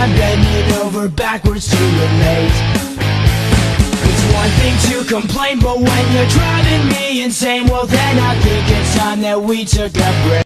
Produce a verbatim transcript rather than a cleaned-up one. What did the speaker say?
I'm bending over backwards to relate. It's one thing to complain, but when you're driving me insane, well then I think it's time that we took a break.